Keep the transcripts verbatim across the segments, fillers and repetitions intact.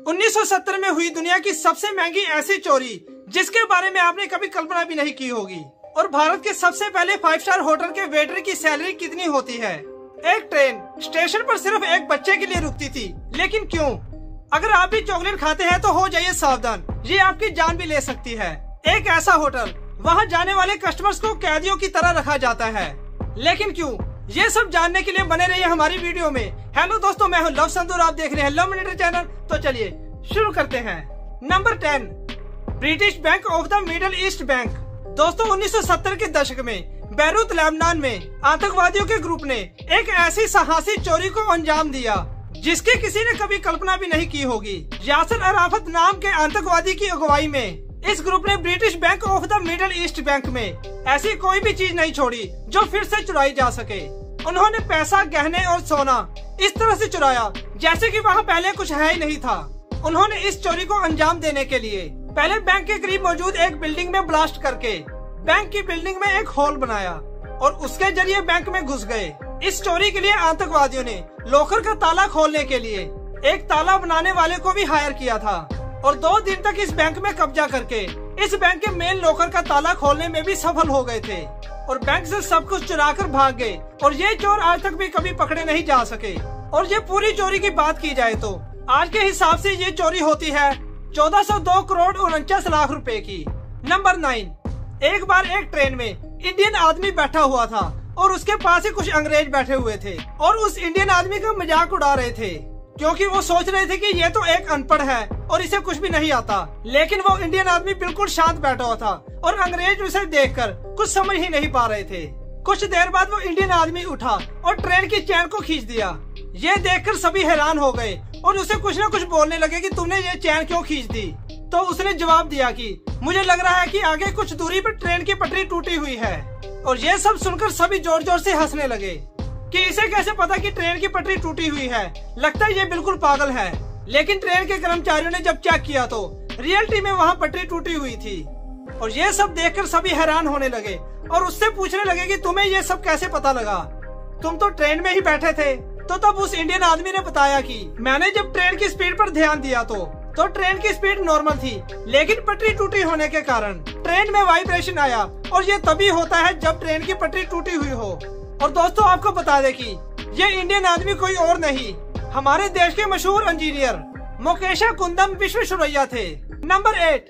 उन्नीस सौ सत्तर में हुई दुनिया की सबसे महंगी ऐसी चोरी जिसके बारे में आपने कभी कल्पना भी नहीं की होगी। और भारत के सबसे पहले फाइव स्टार होटल के वेटर की सैलरी कितनी होती है। एक ट्रेन स्टेशन पर सिर्फ एक बच्चे के लिए रुकती थी, लेकिन क्यों? अगर आप भी चॉकलेट खाते हैं तो हो जाइए सावधान, ये आपकी जान भी ले सकती है। एक ऐसा होटल, वहाँ जाने वाले कस्टमर्स को कैदियों की तरह रखा जाता है, लेकिन क्यों? ये सब जानने के लिए बने रहिए हमारी वीडियो में। हेलो दोस्तों, मैं हूँ लव संतूर, आप देख रहे हैं लव मिलिट्री चैनल। तो चलिए शुरू करते हैं। Number ten, British Bank of the Middle East bank. दोस्तों, उन्नीस सौ सत्तर के दशक में बैरूत लेबनान में आतंकवादियों के ग्रुप ने एक ऐसी साहसी चोरी को अंजाम दिया जिसकी किसी ने कभी कल्पना भी नहीं की होगी। यासिर अराफत नाम के आतंकवादी की अगुवाई में इस ग्रुप ने British Bank of the Middle East bank में ऐसी कोई भी चीज नहीं छोड़ी जो फिर से चुराई जा सके। उन्होंने पैसा, गहने और सोना इस तरह से चुराया जैसे कि वहाँ पहले कुछ है ही नहीं था। उन्होंने इस चोरी को अंजाम देने के लिए पहले बैंक के करीब मौजूद एक बिल्डिंग में ब्लास्ट करके बैंक की बिल्डिंग में एक होल बनाया और उसके जरिए बैंक में घुस गए। इस चोरी के लिए आतंकवादियों ने लॉकर का ताला खोलने के लिए एक ताला बनाने वाले को भी हायर किया था और दो दिन तक इस बैंक में कब्जा करके इस बैंक के मेन लॉकर का ताला खोलने में भी सफल हो गए थे और बैंक से सब कुछ चुरा कर भाग गए। और ये चोर आज तक भी कभी पकड़े नहीं जा सके। और ये पूरी चोरी की बात की जाए तो आज के हिसाब से ये चोरी होती है चौदह सौ दो करोड़ उनचास लाख रुपए की। नंबर नाइन, एक बार एक ट्रेन में इंडियन आदमी बैठा हुआ था और उसके पास ही कुछ अंग्रेज बैठे हुए थे और उस इंडियन आदमी का मजाक उड़ा रहे थे क्योंकि वो सोच रहे थे कि ये तो एक अनपढ़ है और इसे कुछ भी नहीं आता। लेकिन वो इंडियन आदमी बिल्कुल शांत बैठा हुआ था और अंग्रेज उसे देखकर कुछ समझ ही नहीं पा रहे थे। कुछ देर बाद वो इंडियन आदमी उठा और ट्रेन की चैन को खींच दिया। ये देखकर सभी हैरान हो गए और उसे कुछ न कुछ बोलने लगे कि तुमने ये चैन क्यों खींच दी। तो उसने जवाब दिया कि मुझे लग रहा है कि आगे कुछ दूरी पर ट्रेन की पटरी टूटी हुई है। और ये सब सुनकर सभी जोर जोर से हंसने लगे कि इसे कैसे पता कि ट्रेन की पटरी टूटी हुई है, लगता है ये बिल्कुल पागल है। लेकिन ट्रेन के कर्मचारियों ने जब चेक किया तो रियलिटी में वहाँ पटरी टूटी हुई थी। और ये सब देखकर सभी हैरान होने लगे और उससे पूछने लगे कि तुम्हें ये सब कैसे पता लगा, तुम तो ट्रेन में ही बैठे थे। तो तब उस इंडियन आदमी ने बताया कि मैंने जब ट्रेन की स्पीड पर ध्यान दिया तो तो ट्रेन की स्पीड नॉर्मल थी, लेकिन पटरी टूटी होने के कारण ट्रेन में वाइब्रेशन आया और ये तभी होता है जब ट्रेन की पटरी टूटी हुई हो। और दोस्तों, आपको बता दें कि ये इंडियन आदमी कोई और नहीं, हमारे देश के मशहूर इंजीनियर मुकेशा कुंदम विश्वेश्वरैया थे। नंबर एट,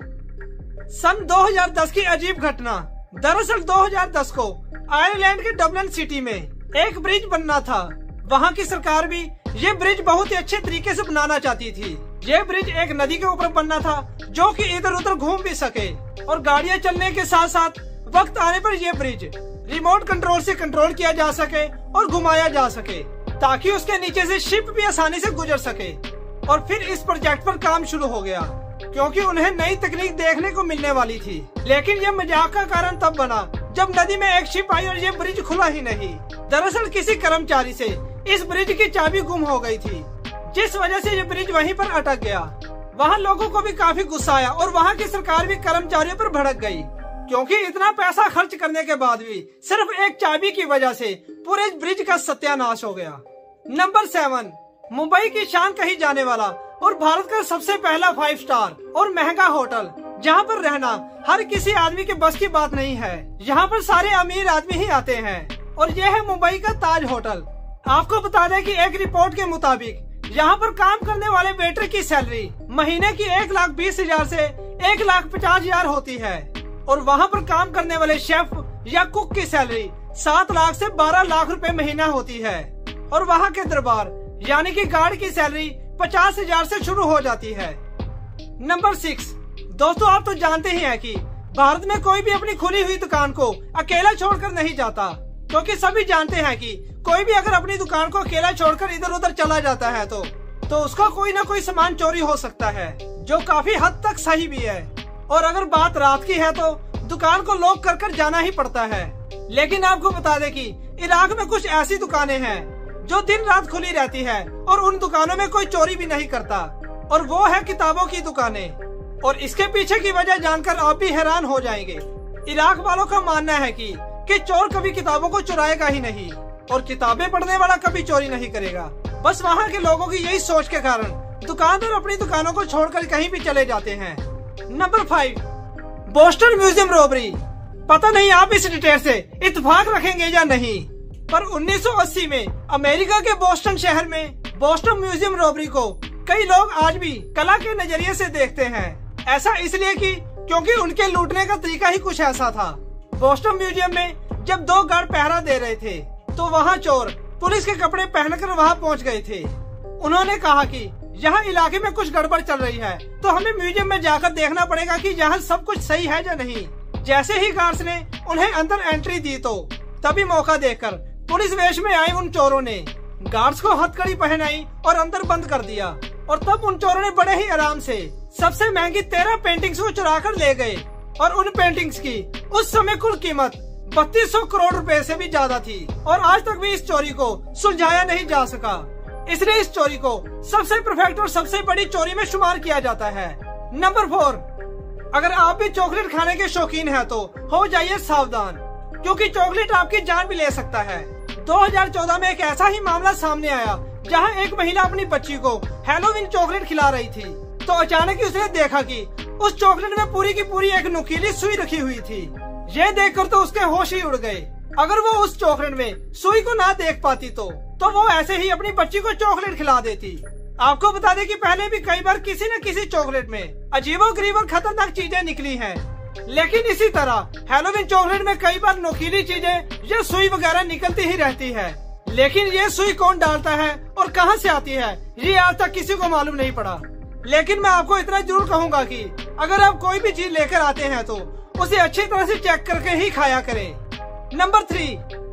सन दो हज़ार दस की अजीब घटना। दरअसल दो हज़ार दस को आयरलैंड के डबलिन सिटी में एक ब्रिज बनना था। वहाँ की सरकार भी ये ब्रिज बहुत ही अच्छे तरीके से बनाना चाहती थी। ये ब्रिज एक नदी के ऊपर बनना था जो कि इधर उधर घूम भी सके और गाड़ियाँ चलने के साथ साथ वक्त आने पर यह ब्रिज रिमोट कंट्रोल से कंट्रोल किया जा सके और घुमाया जा सके ताकि उसके नीचे से शिप भी आसानी से गुजर सके। और फिर इस प्रोजेक्ट पर काम शुरू हो गया क्योंकि उन्हें नई तकनीक देखने को मिलने वाली थी। लेकिन ये मजाक का कारण तब बना जब नदी में एक शिप आई और ये ब्रिज खुला ही नहीं। दरअसल किसी कर्मचारी से इस ब्रिज की चाबी गुम हो गई थी, जिस वजह से ये ब्रिज वहीं पर अटक गया। वहाँ लोगों को भी काफी गुस्सा आया और वहाँ की सरकार भी कर्मचारियों पर भड़क गई क्योंकि इतना पैसा खर्च करने के बाद भी सिर्फ एक चाबी की वजह से पूरे ब्रिज का सत्यानाश हो गया। नंबर सेवन, मुंबई की शान कही जाने वाला और भारत का सबसे पहला फाइव स्टार और महंगा होटल, जहाँ पर रहना हर किसी आदमी के बस की बात नहीं है। यहाँ पर सारे अमीर आदमी ही आते हैं और यह है मुंबई का ताज होटल। आपको बता दें कि एक रिपोर्ट के मुताबिक यहाँ पर काम करने वाले वेटर की सैलरी महीने की एक लाख बीस हजार से एक लाख पचास हजार होती है और वहाँ पर काम करने वाले शेफ या कुक की सैलरी सात लाख से बारह लाख रुपए महीना होती है। और वहाँ के दरबार यानी कि गार्ड की सैलरी पचास हजार से शुरू हो जाती है। नंबर सिक्स, दोस्तों, आप तो जानते ही हैं कि भारत में कोई भी अपनी खुली हुई दुकान को अकेला छोड़कर नहीं जाता क्योंकि सभी जानते हैं कि कोई भी अगर अपनी दुकान को अकेला छोड़कर इधर उधर चला जाता है तो तो उसका कोई ना कोई सामान चोरी हो सकता है, जो काफी हद तक सही भी है। और अगर बात रात की है तो दुकान को लॉक कर कर जाना ही पड़ता है। लेकिन आपको बता दें कि इराक में कुछ ऐसी दुकानें हैं जो दिन रात खुली रहती है और उन दुकानों में कोई चोरी भी नहीं करता, और वो है किताबों की दुकानें। और इसके पीछे की वजह जानकर आप भी हैरान हो जाएंगे। इराक वालों का मानना है कि कि चोर कभी किताबों को चुराएगा ही नहीं और किताबें पढ़ने वाला कभी चोरी नहीं करेगा। बस वहाँ के लोगों की यही सोच के कारण दुकानदार अपनी दुकानों को छोड़कर कहीं भी चले जाते हैं। Number five, Boston museum robbery. पता नहीं आप इस डिटेल से इत्तेफाक रखेंगे या नहीं, पर उन्नीस सौ अस्सी में अमेरिका के बोस्टन शहर में बोस्टन म्यूजियम रॉबरी को कई लोग आज भी कला के नजरिए से देखते हैं। ऐसा इसलिए कि क्योंकि उनके लूटने का तरीका ही कुछ ऐसा था। बोस्टन म्यूजियम में जब दो गार्ड पहरा दे रहे थे तो वहाँ चोर पुलिस के कपड़े पहनकर वहाँ पहुँच गए थे। उन्होंने कहा कि यहाँ इलाके में कुछ गड़बड़ चल रही है, तो हमें म्यूजियम में जाकर देखना पड़ेगा कि यहाँ सब कुछ सही है या नहीं। जैसे ही गार्ड्स ने उन्हें अंदर एंट्री दी तो तभी मौका देखकर पुलिस वेश में आए उन चोरों ने गार्ड्स को हथकड़ी पहनाई और अंदर बंद कर दिया। और तब उन चोरों ने बड़े ही आराम से सबसे महंगी तेरह पेंटिंग्स को चुरा कर ले गए। और उन पेंटिंग्स की उस समय कुल कीमत बत्तीस सौ करोड़ रुपए से भी ज्यादा थी। और आज तक भी इस चोरी को सुलझाया नहीं जा सका। इसलिए इस चोरी को सबसे परफेक्ट और सबसे बड़ी चोरी में शुमार किया जाता है। नंबर फोर, अगर आप भी चॉकलेट खाने के शौकीन हैं तो हो जाइए सावधान, क्योंकि चॉकलेट आपकी जान भी ले सकता है। दो हज़ार चौदह में एक ऐसा ही मामला सामने आया जहां एक महिला अपनी बच्ची को हैलोवीन चॉकलेट खिला रही थी, तो अचानक ही उसने देखा कि उस चॉकलेट में पूरी की पूरी एक नुकीली सुई रखी हुई थी। ये देखकर तो उसके होश ही उड़ गए। अगर वो उस चॉकलेट में सुई को ना देख पाती तो तो वो ऐसे ही अपनी बच्ची को चॉकलेट खिला देती। आपको बता दें कि पहले भी कई बार किसी न किसी चॉकलेट में अजीबोगरीब और खतरनाक चीजें निकली हैं, लेकिन इसी तरह हैलोवीन चॉकलेट में कई बार नोकीली चीजें या सुई वगैरह निकलती ही रहती है। लेकिन ये सुई कौन डालता है और कहां से आती है, ये आज तक किसी को मालूम नहीं पड़ा। लेकिन मैं आपको इतना जरूर कहूंगा कि अगर आप कोई भी चीज लेकर आते हैं तो उसे अच्छी तरह से चेक करके ही खाया करें। नंबर थ्री,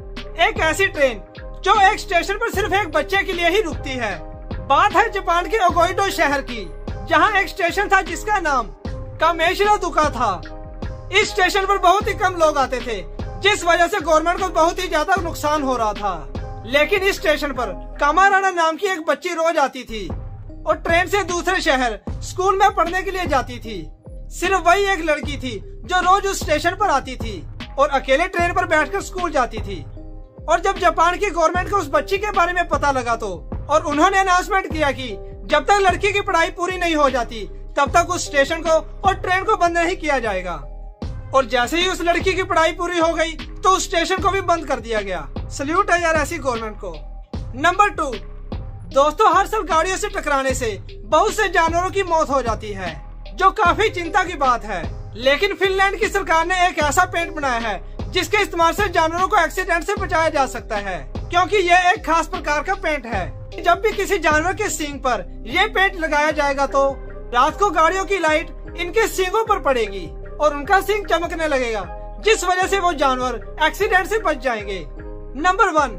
एक ऐसी ट्रेन जो एक स्टेशन पर सिर्फ एक बच्चे के लिए ही रुकती है। बात है जापान के ओगोइडो शहर की, जहां एक स्टेशन था जिसका नाम कामेशिराजुका था। इस स्टेशन पर बहुत ही कम लोग आते थे, जिस वजह से गवर्नमेंट को बहुत ही ज्यादा नुकसान हो रहा था। लेकिन इस स्टेशन पर कामाराना नाम की एक बच्ची रोज आती थी और ट्रेन से दूसरे शहर स्कूल में पढ़ने के लिए जाती थी। सिर्फ वही एक लड़की थी जो रोज उस स्टेशन पर आती थी और अकेले ट्रेन पर बैठकर स्कूल जाती थी। और जब जापान की गवर्नमेंट को उस बच्ची के बारे में पता लगा तो और उन्होंने अनाउंसमेंट किया कि जब तक लड़की की पढ़ाई पूरी नहीं हो जाती तब तक उस स्टेशन को और ट्रेन को बंद नहीं किया जाएगा। और जैसे ही उस लड़की की पढ़ाई पूरी हो गई तो उस स्टेशन को भी बंद कर दिया गया। सल्यूट है यार ऐसी गवर्नमेंट को। नंबर टू, दोस्तों हर साल गाड़ियों से टकराने से बहुत से जानवरों की मौत हो जाती है, जो काफी चिंता की बात है। लेकिन फिनलैंड की सरकार ने एक ऐसा पेंट बनाया है जिसके इस्तेमाल से जानवरों को एक्सीडेंट से बचाया जा सकता है, क्योंकि यह एक खास प्रकार का पेंट है। जब भी किसी जानवर के सींग पर यह पेंट लगाया जाएगा तो रात को गाड़ियों की लाइट इनके सींगों पर पड़ेगी और उनका सींग चमकने लगेगा, जिस वजह से वो जानवर एक्सीडेंट से बच जाएंगे। नंबर वन,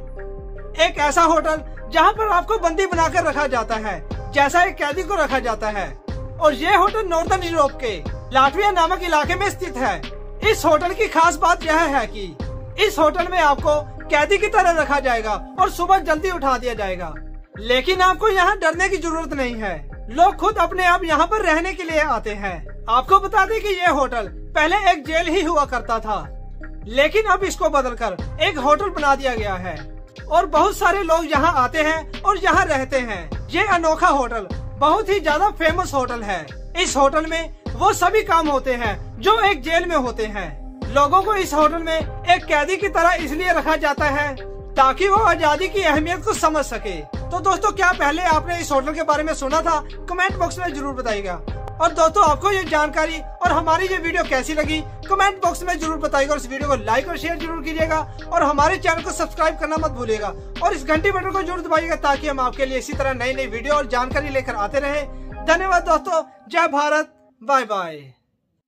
एक ऐसा होटल जहां पर आपको बंदी बनाकर रखा जाता है, जैसा एक कैदी को रखा जाता है। और ये होटल नॉर्दर्न यूरोप के लाटविया नामक इलाके में स्थित है। इस होटल की खास बात यह है कि इस होटल में आपको कैदी की तरह रखा जाएगा और सुबह जल्दी उठा दिया जाएगा। लेकिन आपको यहाँ डरने की जरूरत नहीं है, लोग खुद अपने आप यहाँ पर रहने के लिए आते हैं। आपको बता दें कि यह होटल पहले एक जेल ही हुआ करता था, लेकिन अब इसको बदलकर एक होटल बना दिया गया है और बहुत सारे लोग यहाँ आते हैं और यहाँ रहते हैं। ये अनोखा होटल बहुत ही ज्यादा फेमस होटल है। इस होटल में वो सभी काम होते हैं जो एक जेल में होते हैं। लोगों को इस होटल में एक कैदी की तरह इसलिए रखा जाता है ताकि वो आजादी की अहमियत को समझ सके। तो दोस्तों, क्या पहले आपने इस होटल के बारे में सुना था? कमेंट बॉक्स में जरूर बताइएगा। और दोस्तों, आपको ये जानकारी और हमारी ये वीडियो कैसी लगी कमेंट बॉक्स में जरूर बताइएगा। और इस वीडियो को लाइक और शेयर जरूर कीजिएगा और हमारे चैनल को सब्सक्राइब करना मत भूलिएगा और इस घंटी बटन को जरूर दबाइएगा ताकि हम आपके लिए इसी तरह नई नई वीडियो और जानकारी लेकर आते रहे। धन्यवाद दोस्तों, जय भारत, बाय बाय।